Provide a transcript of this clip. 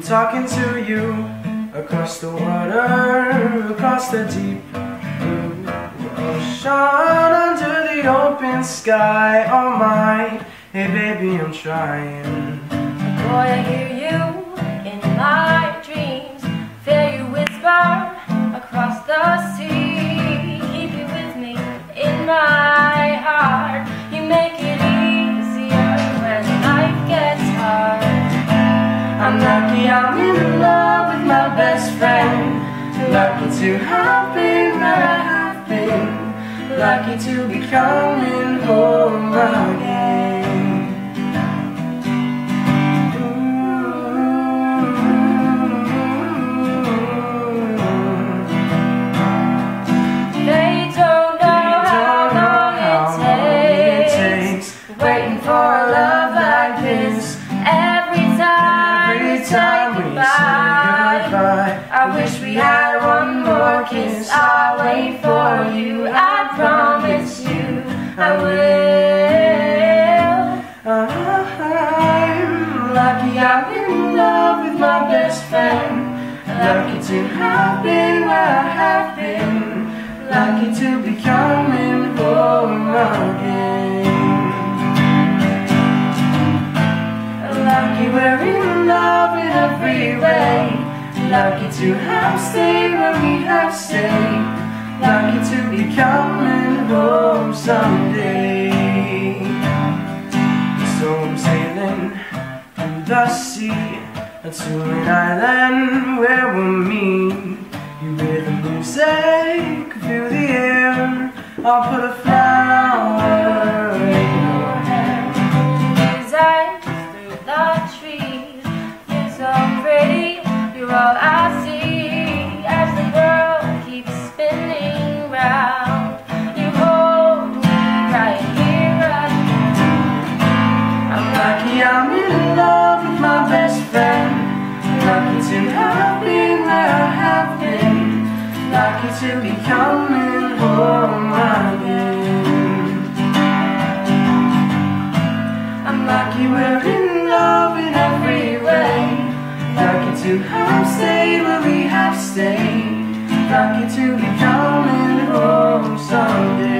talking to you across the water, across the deep blue ocean, under the open sky. Oh my, hey baby, I'm trying. Boy, I hear you in my dreams, feel you whisper across the sea. Keep you with me in my heart. You make it easier when life gets hard. I'm lucky I'm in love with my best friend. Lucky to have been where I have been. Lucky to be coming home again. They don't know how long it takes, waiting for a love like this. Every time we say goodbye, I wish we had one more kiss. I'll wait for you, I promise you I will. I'm lucky I'm in love with my best friend. Lucky to have been where I have been. Lucky to be coming home again. Lucky we're in love in every way. Lucky to have stayed where we have stayed. Lucky to be coming home someday. So I'm sailing through the sea to an island where we'll meet. You hear the music, feel the air. I'll put a flower in your hair. His eyes through the trees, you're so pretty, you're all I see. As the world keeps spinning round, you hold me right here, right now. I'm lucky I'm in love with my best friend. Lucky to have been where I have been. Lucky to be coming home again. I'm lucky we're in love in every way. Lucky to have stayed where we have stayed. Lucky to be coming home someday.